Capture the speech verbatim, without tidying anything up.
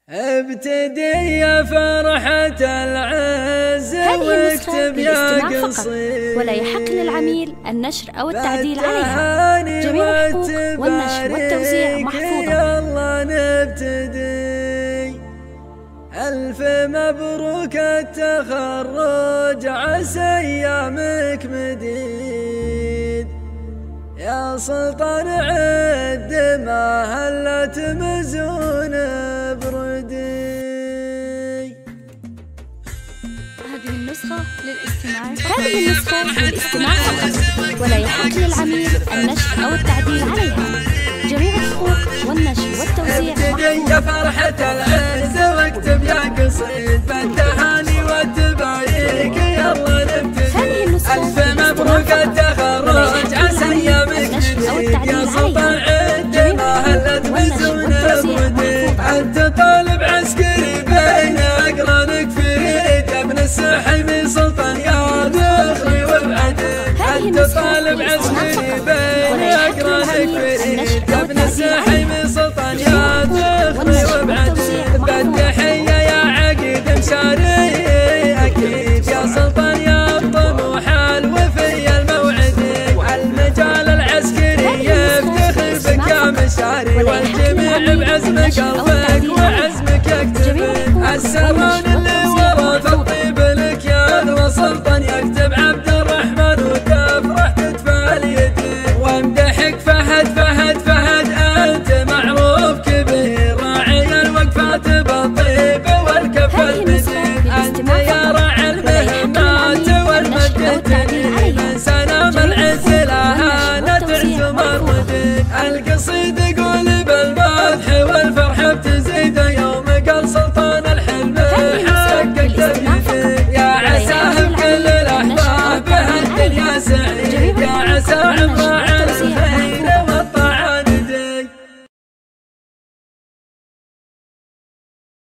ابتدي يا فرحة العز واكتب يا قصيد، ولا يحق للعميل النشر أو التعديل عليها. جميع الحقوق والنشر والتوزيع محفوظة. يلا نبتدي. ألف مبروك التخرج، عسى أيامك مديد يا سلطان، عد ما هلت مزون بردي. هذه النسخة للاستماع هذه النسخة للاستماع فقط، ولا يحق للعميل النشر أو التعديل عليها. جميع الحقوق والنشر والتوزيع محفوظة. يا فرحة العز واكتب يا قصيد، بالتهاني والتباريك يلا نبتدي. ألف مبروك التخرج، عسى أيامك مديد يا سلطان، عد ما هلت مزون بردي. أنت طالب عسكري بين أقرانك فريد، يا ابن السحيمي سلطان يا دخلي وابعدي. أنت طالب عسكري بين أقرانك فريد، يا ابن السحيمي سلطان يا دخلي وابعدي. بالتحية يا عقيد مشاري أكيد يا سلطان يا الطموح الوفي الموعدي. والمجال العسكري يفتخر بك يا مشاري، والجميع بعزم قلبك وعزمك يكتب. السران اللي ورا في الطيب لك يا ذو سلطان، يكتب عبد الرحمن وتفرح تتفال يدي. وامدحك فهد فهد فهد، انت معروف كبير راعي الوقفات بالطيب والكف المدين. انت يا راعي المهمات والمجد الدين، من سلام العز لها نتعزم الودين. القصيد يقول بالمدح والفرح بتزيد، يوم قال سلطان الحلم حقك تبيدي. يا عساه بكل الاحباب الدنيا سعيد، يا عسى عمره